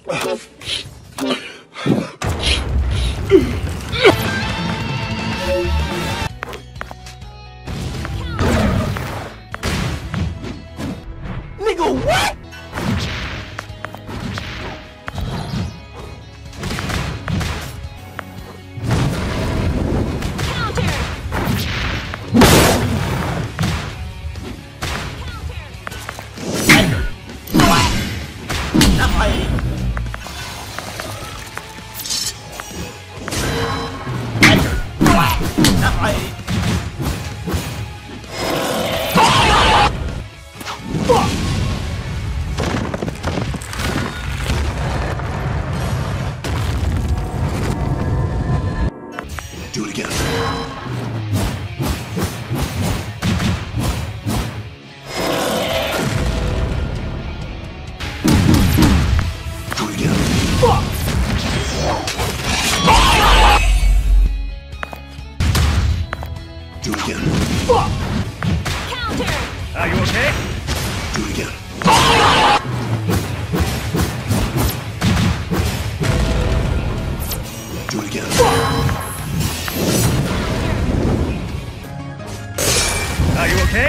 Nigga, what? Do it again. Do it again. Do it again. Counter! Are you okay? Do it again. Do it again. Are you okay?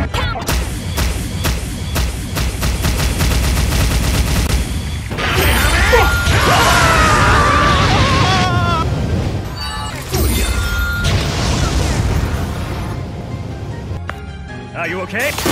Do it again. Are you okay?